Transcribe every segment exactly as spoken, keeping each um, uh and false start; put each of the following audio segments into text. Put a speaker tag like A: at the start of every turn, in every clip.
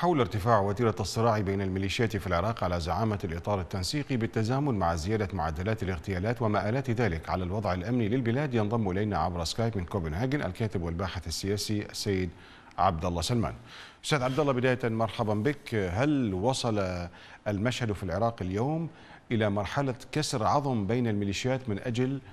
A: حول ارتفاع وتيرة الصراع بين الميليشيات في العراق على زعامة الإطار التنسيقي بالتزامن مع زيادة معدلات الاغتيالات ومآلات ذلك على الوضع الأمني للبلاد، ينضم إلينا عبر سكايب من كوبنهاجن الكاتب والباحث السياسي السيد عبد الله سلمان. أستاذ عبد الله، بداية مرحبا بك. هل وصل المشهد في العراق اليوم إلى مرحلة كسر عظم بين الميليشيات من أجل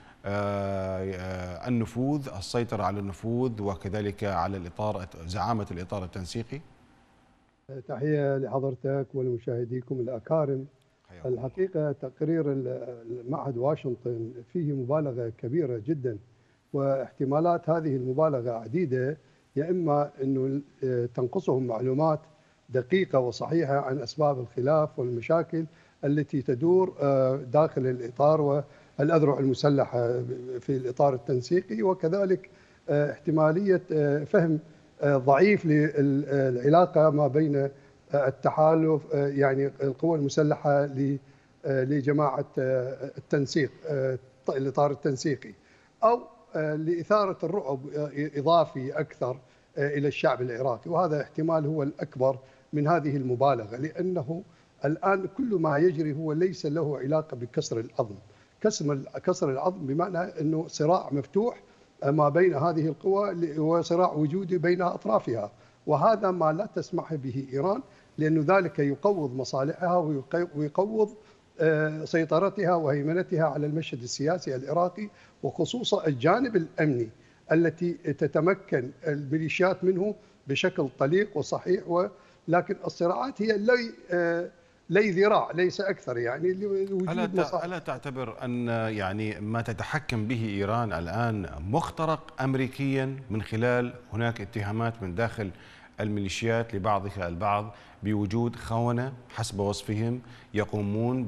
A: النفوذ، السيطرة على النفوذ وكذلك على الإطار زعامة الإطار التنسيقي؟
B: تحية لحضرتك ولمشاهديكم الأكارم. الحقيقة تقرير معهد واشنطن فيه مبالغة كبيرة جدا، واحتمالات هذه المبالغة عديدة، يا إما أنه تنقصهم معلومات دقيقة وصحيحة عن أسباب الخلاف والمشاكل التي تدور داخل الإطار والأذرع المسلحة في الإطار التنسيقي، وكذلك احتمالية فهم ضعيف للعلاقة ما بين التحالف، يعني القوى المسلحة لجماعة التنسيق، الإطار التنسيقي، أو لإثارة الرعب إضافي أكثر إلى الشعب العراقي. وهذا احتمال هو الأكبر من هذه المبالغة، لأنه الآن كل ما يجري هو ليس له علاقة بكسر العظم. كسر العظم بمعنى أنه صراع مفتوح ما بين هذه القوى وصراع وجودي بين أطرافها، وهذا ما لا تسمح به إيران، لأن ذلك يقوض مصالحها ويقوض سيطرتها وهيمنتها على المشهد السياسي العراقي، وخصوصا الجانب الأمني التي تتمكن الميليشيات منه بشكل طليق وصحيح. ولكن الصراعات هي لي لي ذراع ليس أكثر، يعني
A: لوجود ألا, ألا تعتبر أن يعني ما تتحكم به إيران الآن مخترق أمريكيا من خلال هناك اتهامات من داخل الميليشيات لبعضها البعض بوجود خونة حسب وصفهم يقومون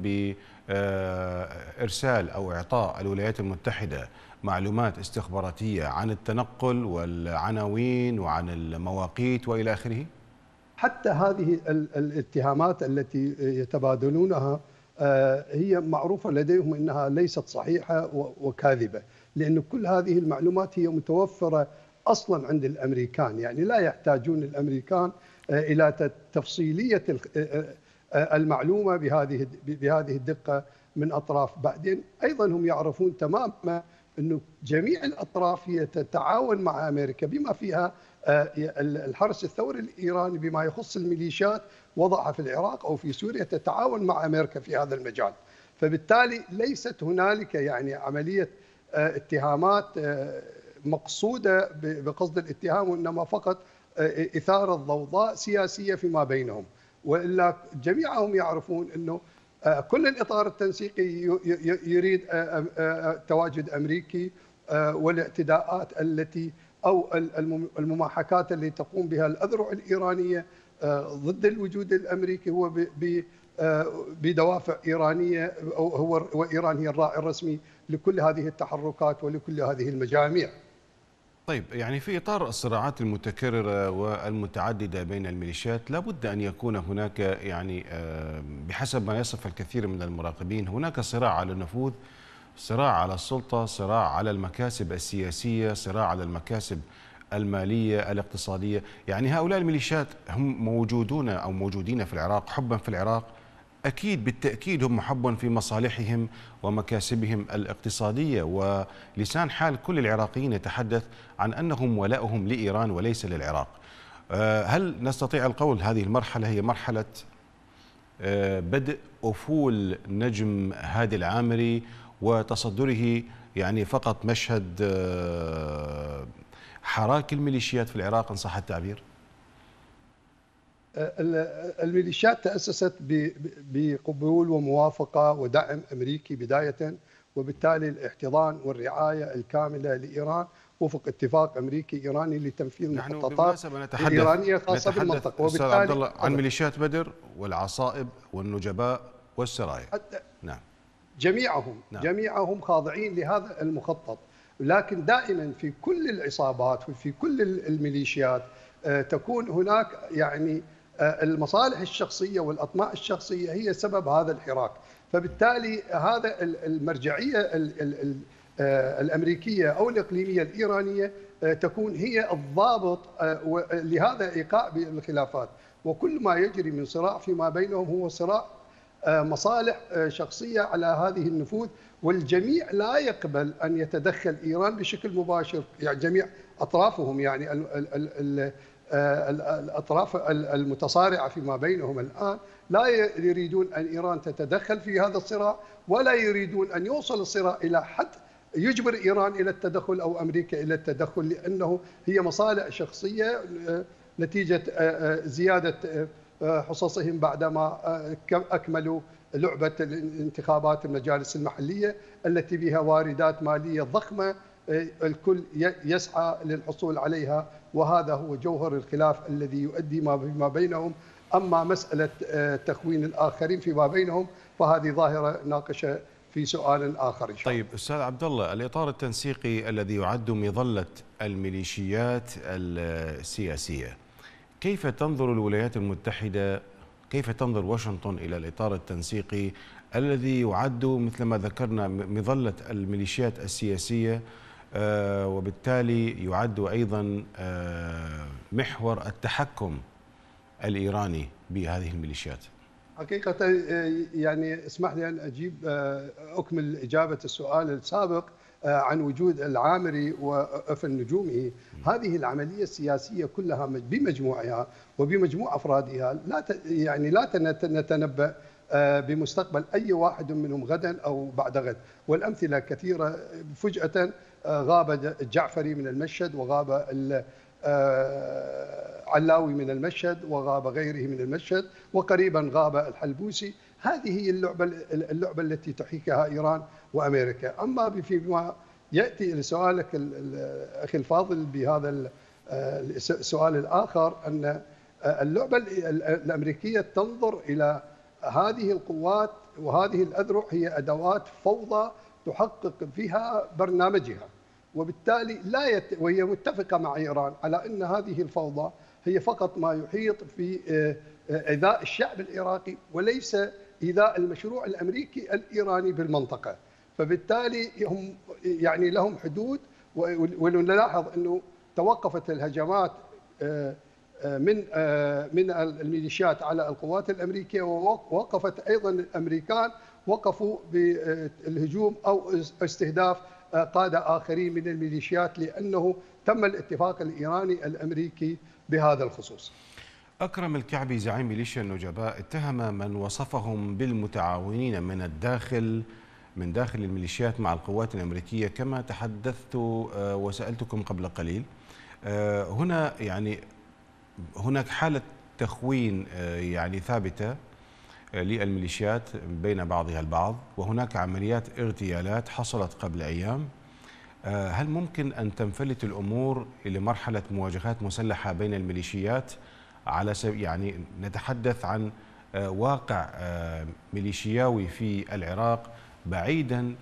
A: بإرسال أو إعطاء الولايات المتحدة معلومات استخباراتية عن التنقل والعناوين وعن المواقيت وإلى آخره؟
B: حتى هذه الاتهامات التي يتبادلونها هي معروفة لديهم أنها ليست صحيحة وكاذبة، لأن كل هذه المعلومات هي متوفرة أصلا عند الأمريكان، يعني لا يحتاجون الأمريكان إلى تفصيلية المعلومة بهذه بهذه الدقة من أطراف. بعدين أيضا هم يعرفون تماما أنه جميع الأطراف هي تتعاون مع أمريكا، بما فيها الحرس الثوري الإيراني بما يخص الميليشيات وضعها في العراق أو في سوريا، تتعاون مع أمريكا في هذا المجال. فبالتالي ليست هنالك يعني عملية اتهامات مقصودة بقصد الاتهام، وإنما فقط إثارة ضوضاء سياسية فيما بينهم. وإلا جميعهم يعرفون أنه كل الإطار التنسيقي يريد تواجد أمريكي، والاعتداءات التي أو المماحكات التي تقوم بها الأذرع الإيرانية ضد الوجود الأمريكي هو بدوافع إيرانية، هو وإيران هي الراعي الرسمي لكل هذه التحركات ولكل هذه المجاميع.
A: طيب، يعني في إطار الصراعات المتكررة والمتعددة بين الميليشيات لابد أن يكون هناك، يعني بحسب ما يصف الكثير من المراقبين، هناك صراع على النفوذ، صراع على السلطة، صراع على المكاسب السياسية، صراع على المكاسب المالية الاقتصادية. يعني هؤلاء الميليشيات هم موجودون أو موجودين في العراق حبا في العراق، أكيد بالتأكيد هم حبا في مصالحهم ومكاسبهم الاقتصادية، ولسان حال كل العراقيين يتحدث عن أنهم ولاؤهم لإيران وليس للعراق. هل نستطيع القول هذه المرحلة هي مرحلة بدء أفول نجم هادي العامري وتصدره يعني فقط مشهد حراك الميليشيات في العراق إن صح التعبير؟
B: الميليشيات تأسست بقبول وموافقة ودعم أمريكي بداية، وبالتالي الاحتضان والرعاية الكاملة لإيران وفق اتفاق أمريكي إيراني لتنفيذ المخططات الإيرانية خاصة بالمنطقة.
A: وبالتالي عبد الله عن ميليشيات بدر والعصائب والنجباء والسرايا.
B: نعم، جميعهم نعم. جميعهم خاضعين لهذا المخطط، لكن دائما في كل العصابات وفي كل الميليشيات تكون هناك يعني المصالح الشخصية والأطماع الشخصية هي سبب هذا الحراك. فبالتالي هذا المرجعية الأمريكية أو الإقليمية الإيرانية تكون هي الضابط لهذا إيقاع بالخلافات. وكل ما يجري من صراع فيما بينهم هو صراع مصالح شخصية على هذه النفوذ، والجميع لا يقبل أن يتدخل إيران بشكل مباشر، يعني جميع أطرافهم، يعني الأطراف المتصارعة فيما بينهم الآن لا يريدون أن إيران تتدخل في هذا الصراع، ولا يريدون أن يوصل الصراع إلى حد يجبر إيران إلى التدخل أو أمريكا إلى التدخل، لأنه هي مصالح شخصية نتيجة زيادة حصصهم بعدما أكملوا لعبة الانتخابات المجالس المحلية التي بها واردات مالية ضخمة الكل يسعى للحصول عليها، وهذا هو جوهر الخلاف الذي يؤدي ما بينهم. أما مسألة تخوين الآخرين فيما بينهم فهذه ظاهرة ناقشة في سؤال آخر إن شاء الله.
A: طيب أستاذ عبد الله، الإطار التنسيقي الذي يعد مظلة الميليشيات السياسية، كيف تنظر الولايات المتحدة، كيف تنظر واشنطن إلى الإطار التنسيقي الذي يعد مثل ما ذكرنا مظلة الميليشيات السياسية، وبالتالي يعد أيضا محور التحكم الإيراني بهذه الميليشيات؟
B: حقيقة يعني اسمح لي أن أجيب أكمل إجابة السؤال السابق عن وجود العامري وفن نجومه. هذه العملية السياسية كلها بمجموعها وبمجموع أفرادها لا يعني لا نتنبأ بمستقبل أي واحد منهم غدا أو بعد غد، والأمثلة كثيرة. فجأة غاب الجعفري من المشهد، وغاب علاوي من المشهد، وغاب غيره من المشهد، وقريبا غاب الحلبوسي. هذه هي اللعبة اللعبة التي تحيكها إيران وأمريكا. أما فيما يأتي لسؤالك أخي الفاضل بهذا السؤال الآخر، أن اللعبة الأمريكية تنظر إلى هذه القوات وهذه الأذرع هي أدوات فوضى تحقق فيها برنامجها، وبالتالي لا يت... وهي متفقة مع إيران على أن هذه الفوضى هي فقط ما يحيط في إيذاء الشعب العراقي وليس إيذاء المشروع الأمريكي الإيراني بالمنطقة. فبالتالي هم يعني لهم حدود، ونلاحظ أنه توقفت الهجمات من من الميليشيات على القوات الأمريكية، ووقفت أيضا الأمريكان وقفوا بالهجوم أو استهداف قادة آخرين من الميليشيات، لأنه تم الاتفاق الإيراني الأمريكي بهذا الخصوص.
A: أكرم الكعبي زعيم ميليشيا النجباء اتهم من وصفهم بالمتعاونين من الداخل من داخل الميليشيات مع القوات الأمريكية، كما تحدثت وسألتكم قبل قليل. هنا يعني هناك حالة تخوين يعني ثابتة للميليشيات بين بعضها البعض، وهناك عمليات اغتيالات حصلت قبل أيام. هل ممكن أن تنفلت الأمور إلى مرحلة مواجهات مسلحة بين الميليشيات؟ على يعني نتحدث عن واقع ميليشياوي في العراق بعيدا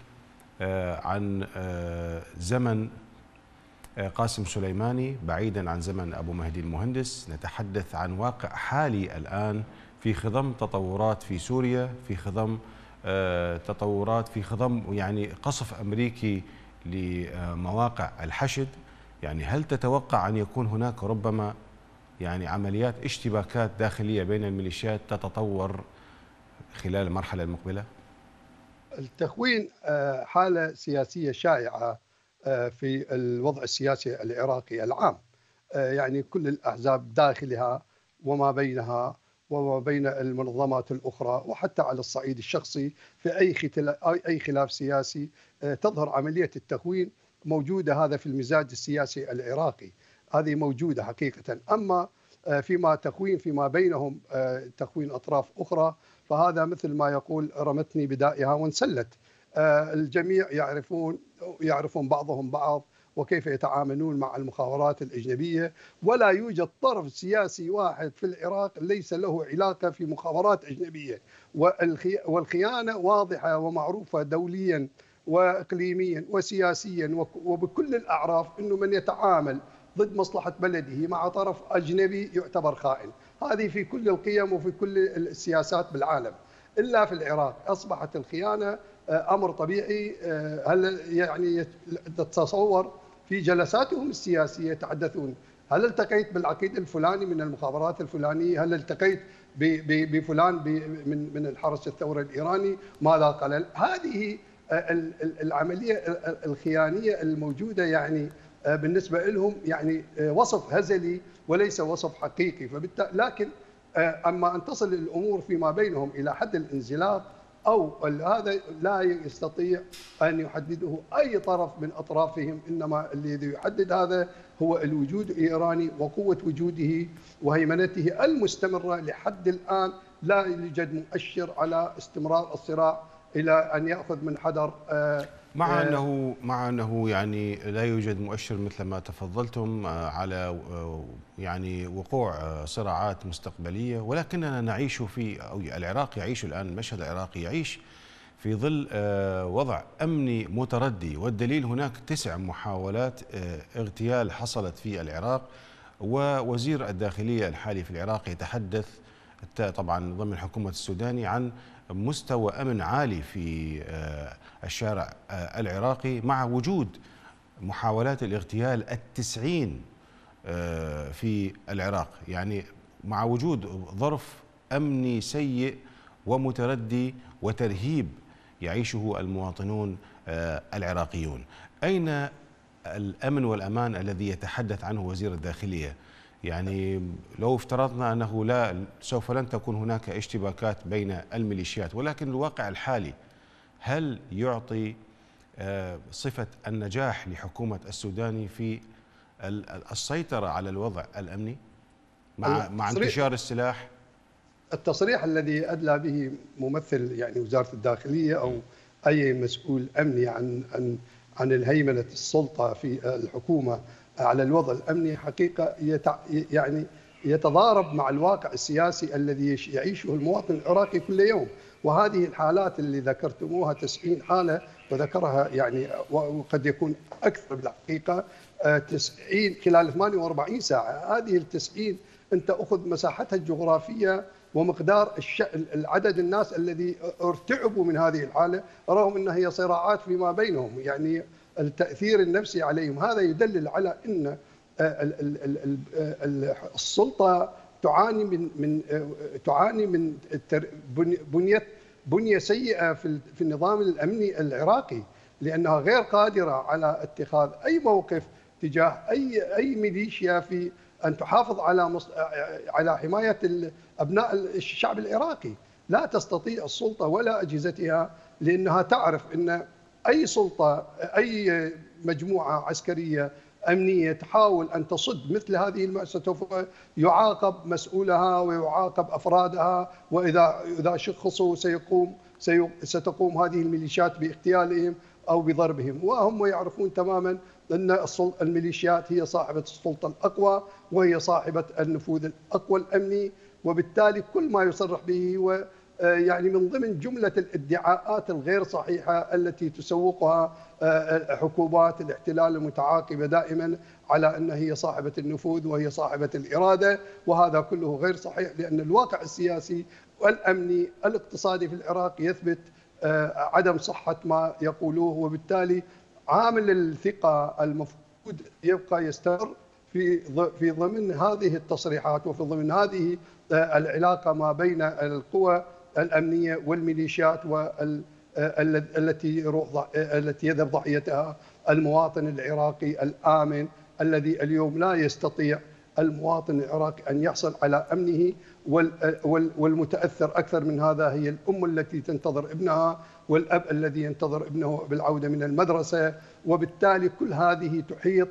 A: عن زمن قاسم سليماني، بعيدا عن زمن أبو مهدي المهندس. نتحدث عن واقع حالي الآن في خضم تطورات في سوريا، في خضم تطورات في خضم يعني قصف أمريكي لمواقع الحشد. يعني هل تتوقع أن يكون هناك ربما يعني عمليات اشتباكات داخلية بين الميليشيات تتطور خلال المرحلة المقبلة؟
B: التخوين حالة سياسية شائعة في الوضع السياسي العراقي العام، يعني كل الأحزاب داخلها وما بينها وما بين المنظمات الأخرى، وحتى على الصعيد الشخصي في أي أي خلاف سياسي تظهر عملية التخوين موجودة. هذا في المزاج السياسي العراقي، هذه موجودة حقيقة. أما فيما تخوين فيما بينهم تخوين أطراف أخرى، فهذا مثل ما يقول رمتني بدائها وانسلت. الجميع يعرفون يعرفون بعضهم بعض وكيف يتعاملون مع المخابرات الأجنبية، ولا يوجد طرف سياسي واحد في العراق ليس له علاقة في مخابرات أجنبية، والخيانة واضحة ومعروفة دوليا وإقليميا وسياسيا وبكل الأعراف، أنه من يتعامل ضد مصلحة بلده مع طرف أجنبي يعتبر خائن. هذه في كل القيم وفي كل السياسات بالعالم، إلا في العراق أصبحت الخيانة أمر طبيعي. هل يعني تتصور في جلساتهم السياسية يتحدثون هل التقيت بالعقيد الفلاني من المخابرات الفلانية؟ هل التقيت بفلان من من الحرس الثوري الإيراني؟ ماذا قال؟ هذه العملية الخيانية الموجودة يعني بالنسبة لهم يعني وصف هزلي وليس وصف حقيقي. فبالتالي لكن أما أن تصل الأمور فيما بينهم إلى حد الانزلاق أو هذا لا يستطيع أن يحدده أي طرف من أطرافهم، إنما الذي يحدد هذا هو الوجود الإيراني وقوة وجوده وهيمنته المستمرة لحد الآن. لا يوجد مؤشر على استمرار الصراع إلى أن يأخذ من حذر.
A: مع أنه مع أنه يعني لا يوجد مؤشر مثل ما تفضلتم على يعني وقوع صراعات مستقبلية، ولكننا نعيش في أو العراق يعيش الآن، المشهد العراقي يعيش في ظل وضع أمني متردي، والدليل هناك تسع محاولات اغتيال حصلت في العراق، ووزير الداخلية الحالي في العراق يتحدث طبعا ضمن حكومة السوداني عن مستوى أمن عالي في الشارع العراقي، مع وجود محاولات الاغتيال التسعين في العراق، يعني مع وجود ظرف أمني سيء ومتردي وترهيب يعيشه المواطنون العراقيون. أين الأمن والأمان الذي يتحدث عنه وزير الداخلية؟ يعني لو افترضنا أنه لا سوف لن تكون هناك اشتباكات بين الميليشيات، ولكن الواقع الحالي هل يعطي صفة النجاح لحكومة السوداني في السيطرة على الوضع الأمني مع مع انتشار السلاح؟
B: التصريح الذي أدلى به ممثل يعني وزارة الداخلية أو أي مسؤول أمني عن عن عن الهيمنة السلطة في الحكومة على الوضع الأمني حقيقة يتع... يعني يتضارب مع الواقع السياسي الذي يعيشه المواطن العراقي كل يوم. وهذه الحالات اللي ذكرتموها تسعين حالة وذكرها يعني وقد يكون أكثر بالحقيقة تسعين خلال ثمانية وأربعين ساعة. هذه التسعين أنت أخذ مساحتها الجغرافية ومقدار العدد الناس الذي ارتعبوا من هذه الحالة رغم أنها هي صراعات فيما بينهم، يعني التأثير النفسي عليهم. هذا يدلل على أن السلطة تعاني من من تعاني من بنية بنية سيئة في في النظام الأمني العراقي، لأنها غير قادرة على اتخاذ أي موقف تجاه أي أي ميليشيا في أن تحافظ على مص... على حماية أبناء الشعب العراقي. لا تستطيع السلطة ولا أجهزتها، لأنها تعرف أن أي سلطة أي مجموعة عسكرية أمنية تحاول أن تصد مثل هذه المؤسسة سوف يعاقب مسؤولها ويعاقب أفرادها، وإذا إذا شخصوا سيقوم ستقوم هذه الميليشيات باغتيالهم أو بضربهم. وهم يعرفون تماما أن الميليشيات هي صاحبة السلطة الأقوى وهي صاحبة النفوذ الأقوى الأمني، وبالتالي كل ما يصرح به هو يعني من ضمن جملة الادعاءات الغير صحيحة التي تسوقها حكومات الاحتلال المتعاقبة دائما على أنها هي صاحبة النفوذ وهي صاحبة الإرادة. وهذا كله غير صحيح، لأن الواقع السياسي والأمني الاقتصادي في العراق يثبت عدم صحة ما يقولوه، وبالتالي عامل الثقة المفروض يبقى يستمر في في ضمن هذه التصريحات وفي ضمن هذه العلاقة ما بين القوى الأمنية والميليشيات والتي التي يذهب ضحيتها المواطن العراقي الآمن الذي اليوم لا يستطيع المواطن العراقي أن يحصل على أمنه. والمتأثر أكثر من هذا هي الأم التي تنتظر ابنها والأب الذي ينتظر ابنه بالعودة من المدرسة. وبالتالي كل هذه تحيط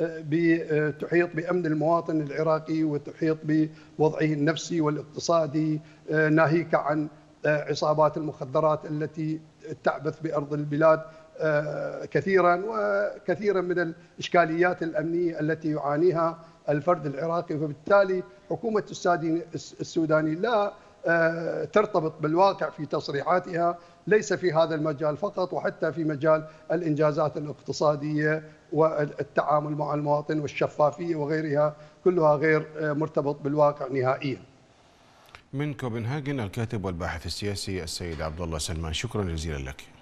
B: تحيط بأمن المواطن العراقي وتحيط بوضعه النفسي والاقتصادي، ناهيك عن عصابات المخدرات التي تعبث بأرض البلاد كثيرا وكثيرا من الإشكاليات الأمنية التي يعانيها الفرد العراقي. فبالتالي حكومة السوداني لا ترتبط بالواقع في تصريحاتها، ليس في هذا المجال فقط وحتى في مجال الإنجازات الاقتصادية والتعامل مع المواطن والشفافية وغيرها، كلها غير مرتبط بالواقع نهائيا.
A: من كوبنهاجن الكاتب والباحث السياسي السيد عبد الله سلمان، شكرا جزيلا لك.